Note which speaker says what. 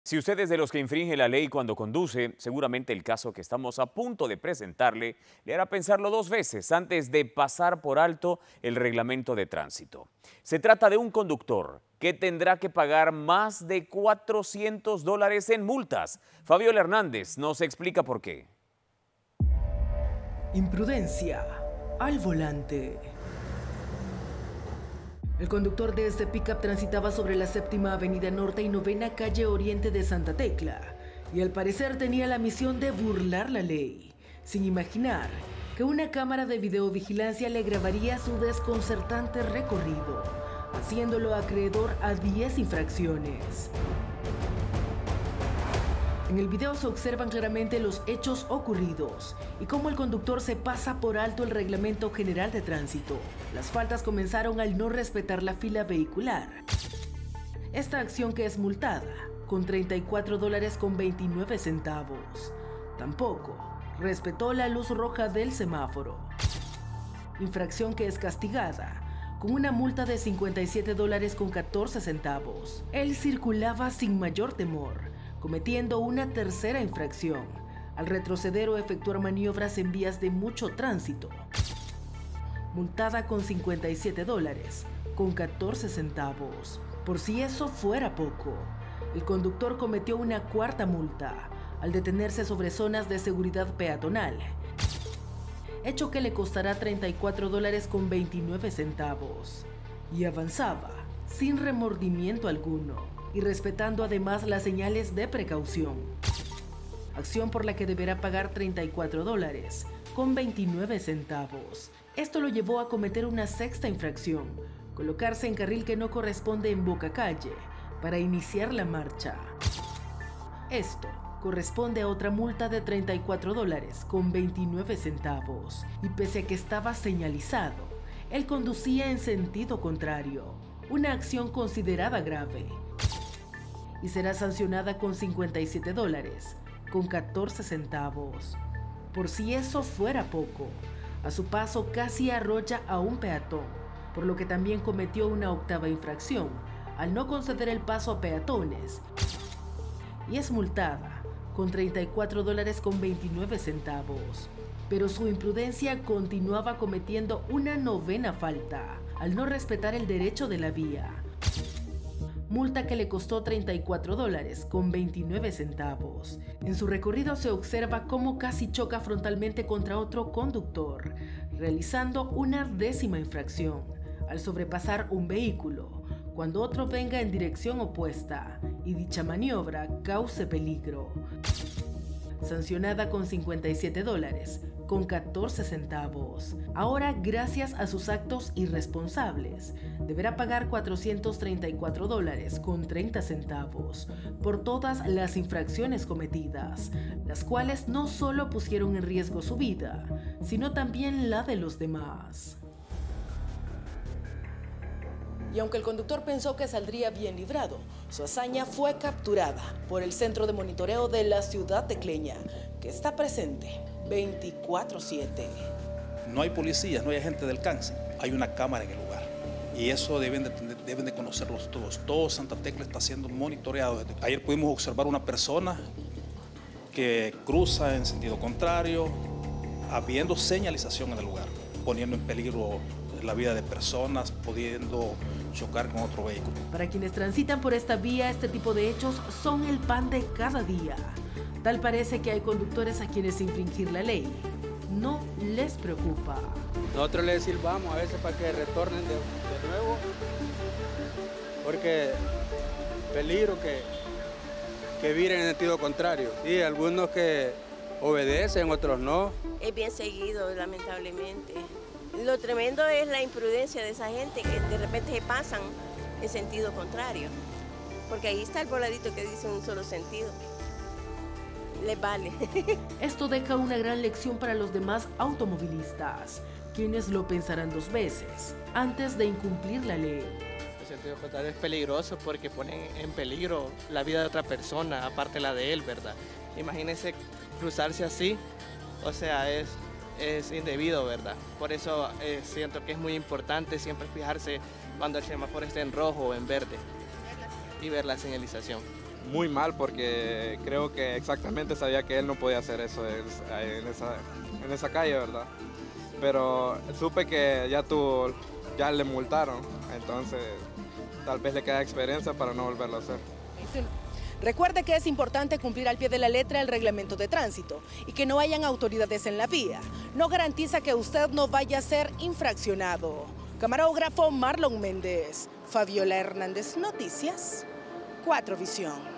Speaker 1: Si usted es de los que infringe la ley cuando conduce, seguramente el caso que estamos a punto de presentarle le hará pensarlo dos veces antes de pasar por alto el reglamento de tránsito. Se trata de un conductor que tendrá que pagar más de $400 en multas. Fabiola Hernández nos explica por qué.
Speaker 2: Imprudencia al volante. El conductor de este pickup transitaba sobre la 7ª Avenida Norte y 9ª Calle Oriente de Santa Tecla, y al parecer tenía la misión de burlar la ley, sin imaginar que una cámara de videovigilancia le grabaría su desconcertante recorrido, haciéndolo acreedor a 10 infracciones. En el video se observan claramente los hechos ocurridos y cómo el conductor se pasa por alto el reglamento general de tránsito. Las faltas comenzaron al no respetar la fila vehicular. Esta acción que es multada con $34.29. Tampoco respetó la luz roja del semáforo. Infracción que es castigada con una multa de $57.14. Él circulaba sin mayor temor, cometiendo una tercera infracción, al retroceder o efectuar maniobras en vías de mucho tránsito. Multada con $57.14. Por si eso fuera poco, el conductor cometió una cuarta multa, al detenerse sobre zonas de seguridad peatonal, hecho que le costará $34.29. Y avanzaba sin remordimiento alguno, y respetando además las señales de precaución. Acción por la que deberá pagar $34.29. Esto lo llevó a cometer una sexta infracción, colocarse en carril que no corresponde en boca calle para iniciar la marcha. Esto corresponde a otra multa de $34.29, y pese a que estaba señalizado, él conducía en sentido contrario, una acción considerada grave, y será sancionada con $57.14. Por si eso fuera poco, a su paso casi arrolla a un peatón, por lo que también cometió una octava infracción, al no conceder el paso a peatones, y es multada con $34.29. Pero su imprudencia continuaba cometiendo una novena falta, al no respetar el derecho de la vía. Multa que le costó $34.29. En su recorrido se observa cómo casi choca frontalmente contra otro conductor, realizando una décima infracción, al sobrepasar un vehículo, cuando otro venga en dirección opuesta y dicha maniobra cause peligro. Sancionada con $57.14. Ahora, gracias a sus actos irresponsables, deberá pagar $434.30 por todas las infracciones cometidas, las cuales no solo pusieron en riesgo su vida, sino también la de los demás. Y aunque el conductor pensó que saldría bien librado, su hazaña fue capturada por el Centro de Monitoreo de la ciudad tecleña, que está presente 24/7.
Speaker 3: No hay policías, no hay agentes de alcance, hay una cámara en el lugar. Y eso deben de conocerlos todos. Todo Santa Tecla está siendo monitoreado. Ayer pudimos observar una persona que cruza en sentido contrario, habiendo señalización en el lugar, poniendo en peligro la vida de personas, pudiendo chocar con otro vehículo.
Speaker 2: Para quienes transitan por esta vía, este tipo de hechos son el pan de cada día. Tal parece que hay conductores a quienes infringir la ley no les preocupa.
Speaker 4: Nosotros les silbamos a veces para que retornen de nuevo, porque peligro que viren en sentido contrario. Y algunos que obedecen, otros no.
Speaker 5: Es bien seguido, lamentablemente. Lo tremendo es la imprudencia de esa gente que de repente se pasan en sentido contrario, porque ahí está el voladito que dice un solo sentido. Les vale.
Speaker 2: Esto deja una gran lección para los demás automovilistas, quienes lo pensarán dos veces antes de incumplir la ley.
Speaker 6: El sentido contrario es peligroso porque pone en peligro la vida de otra persona, aparte la de él, ¿verdad? Imagínense cruzarse así, o sea, es indebido, ¿verdad? Por eso siento que es muy importante siempre fijarse cuando el semáforo esté en rojo o en verde y ver la señalización.
Speaker 7: muy mal porque creo que exactamente sabía que él no podía hacer eso en esa calle, ¿verdad? Pero supe que ya le multaron, entonces tal vez le queda experiencia para no volverlo a hacer.
Speaker 8: Recuerde que es importante cumplir al pie de la letra el reglamento de tránsito y que no hayan autoridades en la vía. No garantiza que usted no vaya a ser infraccionado. Camarógrafo Marlon Méndez, Fabiola Hernández, Noticias 4 Visión.